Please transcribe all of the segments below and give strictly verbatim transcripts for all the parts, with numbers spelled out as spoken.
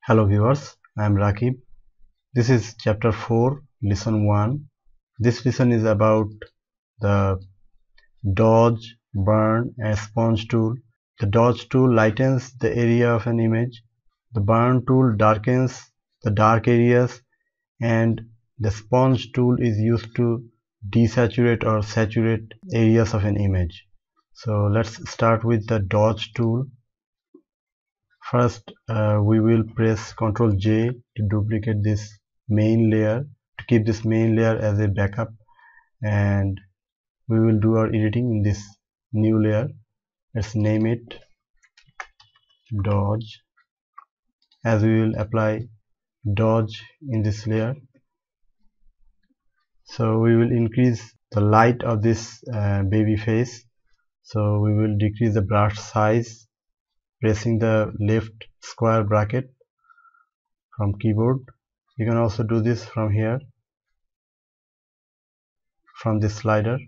Hello viewers, I am Rakib. This is chapter four, lesson one. This lesson is about the dodge, burn and sponge tool. The dodge tool lightens the area of an image. The burn tool darkens the dark areas, and the sponge tool is used to desaturate or saturate areas of an image. So let's start with the dodge tool. First, uh, we will press control J to duplicate this main layer, to keep this main layer as a backup, and we will do our editing in this new layer. Let's name it dodge, as we will apply dodge in this layer. So we will increase the light of this uh, baby face. So we will decrease the brush size, pressing the left square bracket from keyboard. You can also do this from here, from this slider,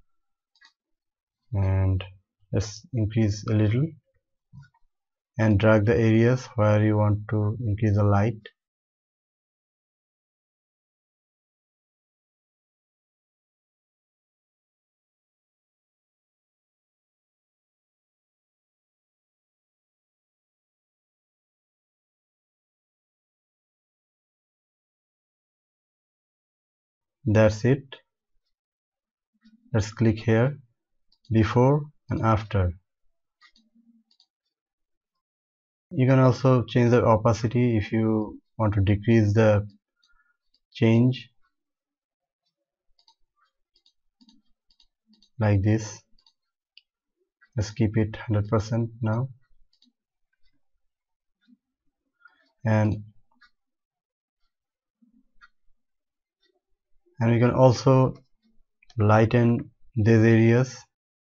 and let's increase a little and drag the areas where you want to increase the light. That's it. Let's click here, before and after. You can also change the opacity if you want to decrease the change, like this. Let's keep it one hundred percent now, and and we can also lighten these areas.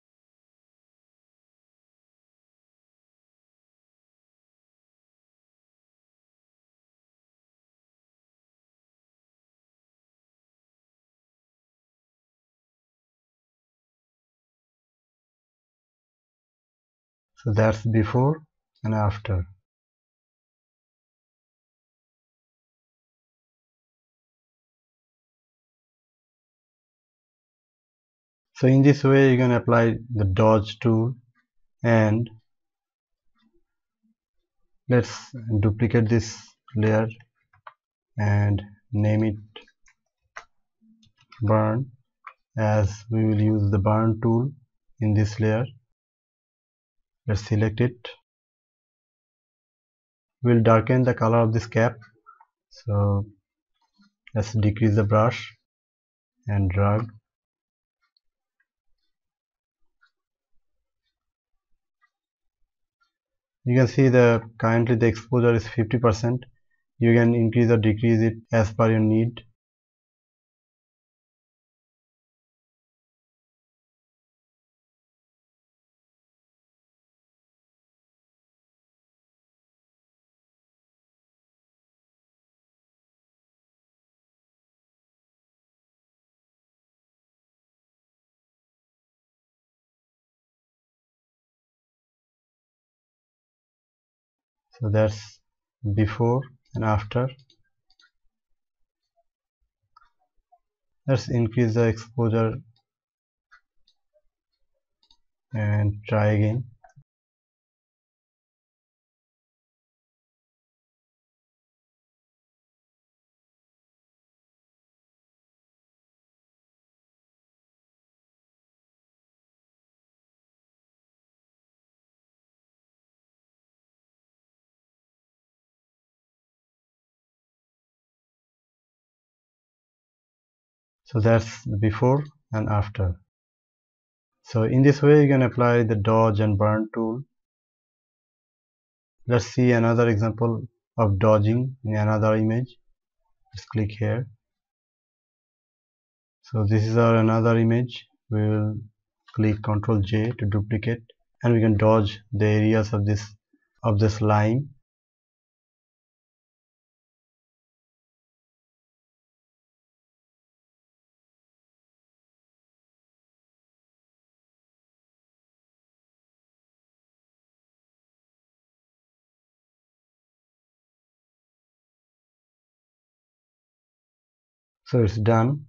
So that's before and after. So in this way you can apply the dodge tool, and let's duplicate this layer and name it burn, as we will use the burn tool in this layer. Let's select it. We'll darken the color of this cap, so let's decrease the brush and drag. You can see the currently the exposure is fifty percent. You can increase or decrease it as per your need. So that's before and after. Let's increase the exposure and try again. So that's the before and after. So in this way you can apply the dodge and burn tool. Let's see another example of dodging in another image. Let's click here. So this is our another image. We will click control J to duplicate, and we can dodge the areas of this of this line. So it's done.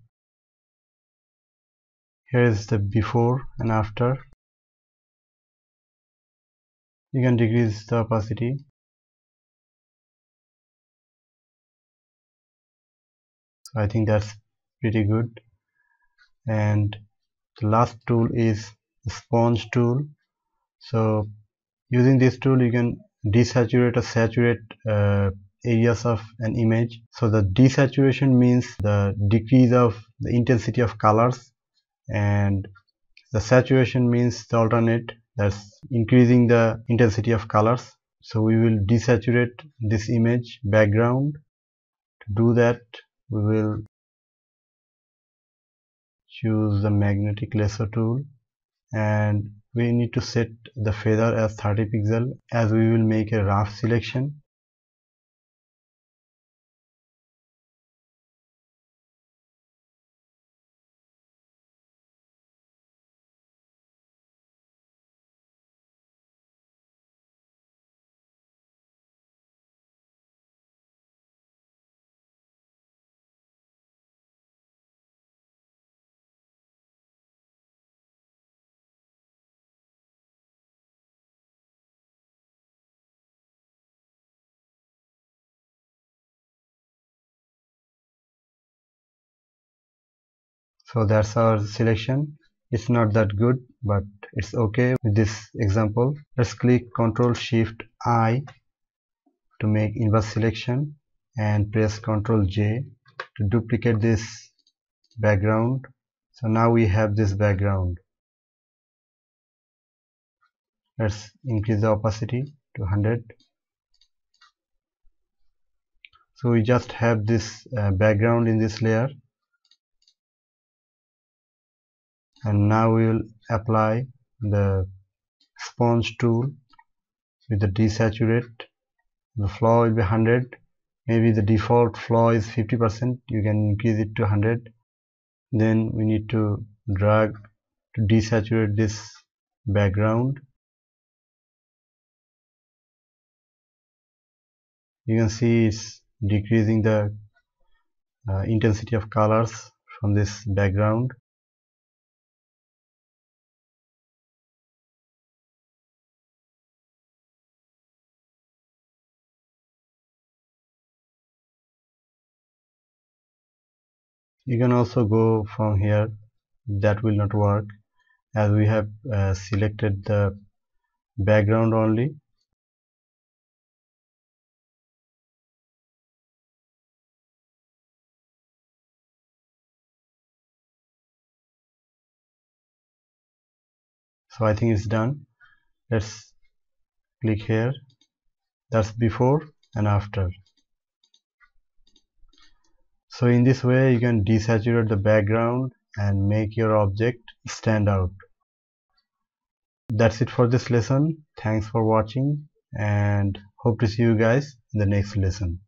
Here is the before and after. You can decrease the opacity. So I think that's pretty good. And the last tool is the sponge tool. So using this tool you can desaturate or saturate uh, areas of an image. So the desaturation means the decrease of the intensity of colors, and the saturation means the alternate, that's increasing the intensity of colors. So we will desaturate this image background. To do that, we will choose the magnetic lasso tool, and we need to set the feather as thirty pixel, as we will make a rough selection. So that's our selection. It's not that good, but it's okay with this example. Let's click Ctrl Shift I to make inverse selection, and press Ctrl J to duplicate this background. So now we have this background. Let's increase the opacity to one hundred. So we just have this uh, background in this layer, and now we will apply the sponge tool with the desaturate. The flow will be one hundred. Maybe the default flow is fifty percent. You can increase it to one hundred. Then we need to drag to desaturate this background. You can see it's decreasing the uh, intensity of colors from this background. You can also go from here. That will not work, as we have uh, selected the background only. So I think it's done. Let's click here. That's before and after. So in this way you can desaturate the background and make your object stand out. That's it for this lesson. Thanks for watching, and hope to see you guys in the next lesson.